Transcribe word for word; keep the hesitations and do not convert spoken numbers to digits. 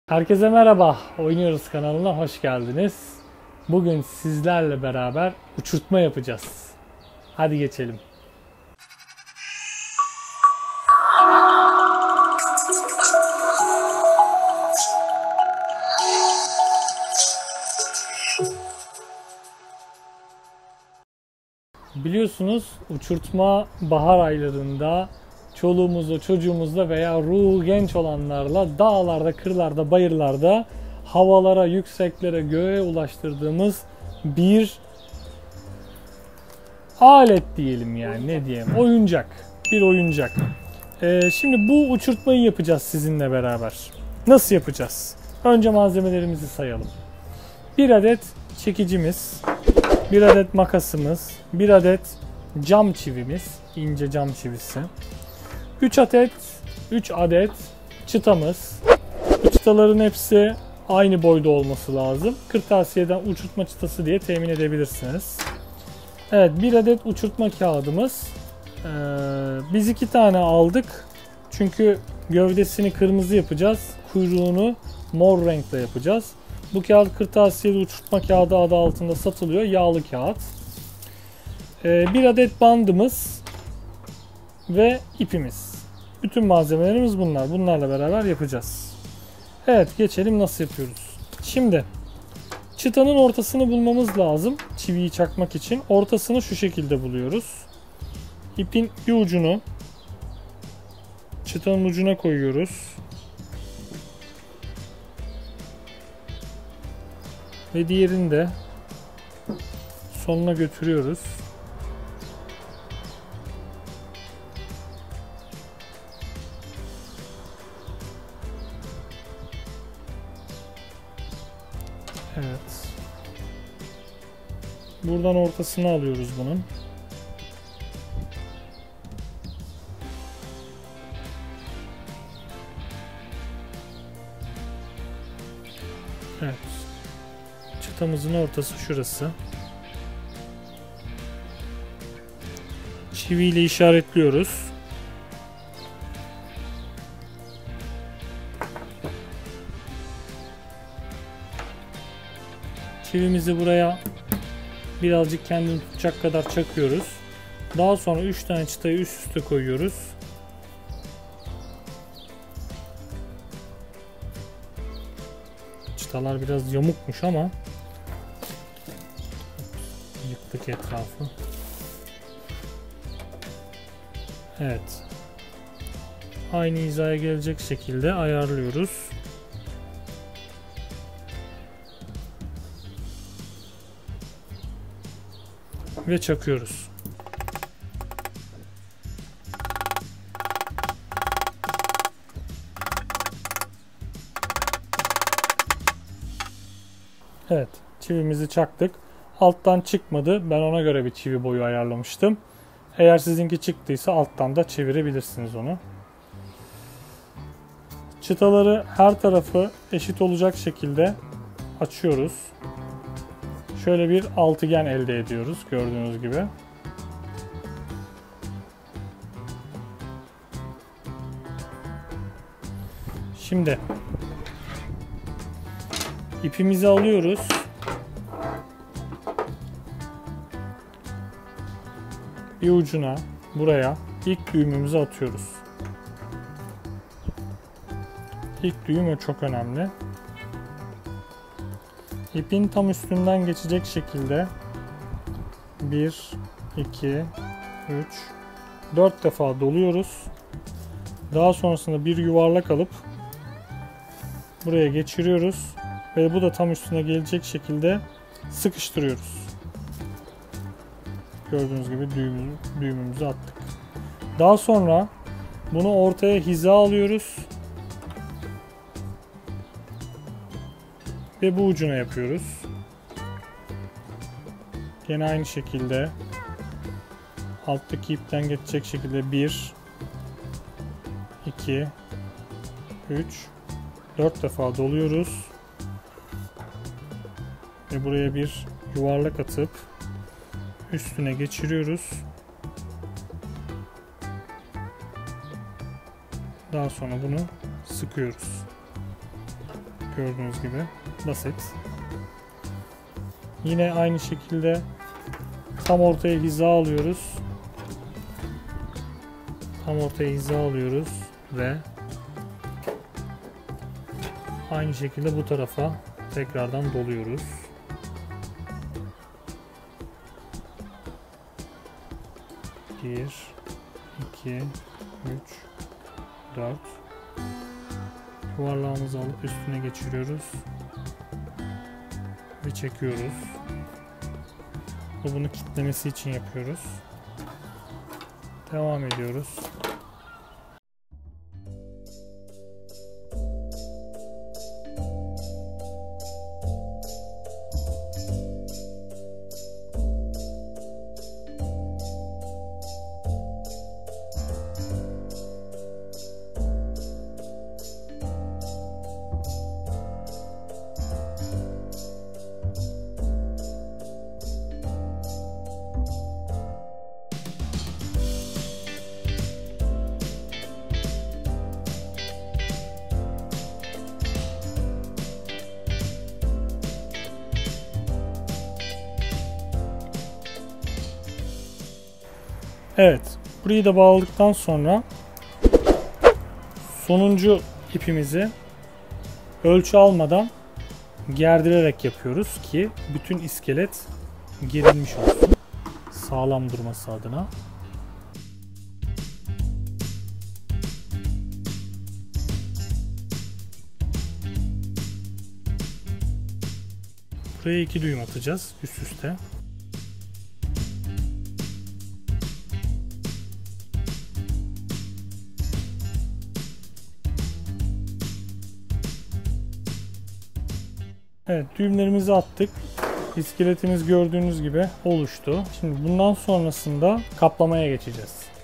Herkese merhaba. Oynuyoruz kanalına hoş geldiniz. Bugün sizlerle beraber uçurtma yapacağız. Hadi geçelim. Biliyorsunuz uçurtma bahar aylarında çoluğumuzla, çocuğumuzla veya ruhu genç olanlarla dağlarda, kırlarda, bayırlarda havalara, yükseklere, göğe ulaştırdığımız bir alet diyelim, yani ne diyeyim, oyuncak. Bir oyuncak. Ee, şimdi bu uçurtmayı yapacağız sizinle beraber. Nasıl yapacağız? Önce malzemelerimizi sayalım. Bir adet çekicimiz, bir adet makasımız, bir adet cam çivimiz, ince cam çivisi, üç adet üç adet çıtamız. Bu çıtaların hepsi aynı boyda olması lazım. Kırtasiye'den uçurtma çıtası diye temin edebilirsiniz. Evet, bir adet uçurtma kağıdımız. Ee, biz iki tane aldık. Çünkü gövdesini kırmızı yapacağız. Kuyruğunu mor renkle yapacağız. Bu kağıt kırtasiyede uçurtma kağıdı adı altında satılıyor. Yağlı kağıt. Ee, bir adet bandımız ve ipimiz. Bütün malzemelerimiz bunlar. Bunlarla beraber yapacağız. Evet, geçelim nasıl yapıyoruz. Şimdi çıtanın ortasını bulmamız lazım. Çiviyi çakmak için. Ortasını şu şekilde buluyoruz. İpin bir ucunu çıtanın ucuna koyuyoruz. Ve diğerini de sonuna götürüyoruz. Evet. Buradan ortasını alıyoruz bunun. Evet. Çıtamızın ortası şurası. Çiviyle işaretliyoruz. Çivimizi buraya birazcık kendini tutacak kadar çakıyoruz. Daha sonra üç tane çıtayı üst üste koyuyoruz. Çıtalar biraz yamukmuş ama yıktık etrafı. Evet. Aynı hizaya gelecek şekilde ayarlıyoruz. Ve çakıyoruz. Evet, çivimizi çaktık. Alttan çıkmadı. Ben ona göre bir çivi boyu ayarlamıştım. Eğer sizinki çıktıysa alttan da çevirebilirsiniz onu. Çıtaları her tarafı eşit olacak şekilde açıyoruz. Şöyle bir altıgen elde ediyoruz gördüğünüz gibi. Şimdi ipimizi alıyoruz. Bir ucuna buraya ilk düğümümüzü atıyoruz. İlk düğüm çok önemli. İpin tam üstünden geçecek şekilde bir, iki, üç, dört defa doluyoruz. Daha sonrasında bir yuvarlak alıp buraya geçiriyoruz ve bu da tam üstüne gelecek şekilde sıkıştırıyoruz. Gördüğünüz gibi düğümümüzü, düğümümüzü attık. Daha sonra bunu ortaya hiza alıyoruz ve bu ucuna yapıyoruz. Gene aynı şekilde alttaki ipten geçecek şekilde bir, iki, üç, dört defa doluyoruz ve buraya bir yuvarlak atıp üstüne geçiriyoruz. Daha sonra bunu sıkıyoruz. Gördüğünüz gibi basit. Yine aynı şekilde tam ortaya hiza alıyoruz. Tam ortaya hiza alıyoruz ve aynı şekilde bu tarafa tekrardan doluyoruz. bir, iki, üç, dört. Yuvarlağımızı alıp üstüne geçiriyoruz ve çekiyoruz. Bu bunu kitlemesi için yapıyoruz. Devam ediyoruz. Evet, burayı da bağladıktan sonra sonuncu ipimizi ölçü almadan gerdirerek yapıyoruz ki bütün iskelet gerilmiş olsun, sağlam durması adına. Buraya iki düğüm atacağız üst üste. Evet, düğümlerimizi attık. İskeletimiz gördüğünüz gibi oluştu. Şimdi bundan sonrasında kaplamaya geçeceğiz.